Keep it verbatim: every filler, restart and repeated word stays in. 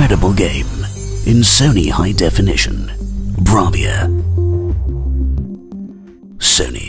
incredible game in Sony High Definition. Bravia. Sony.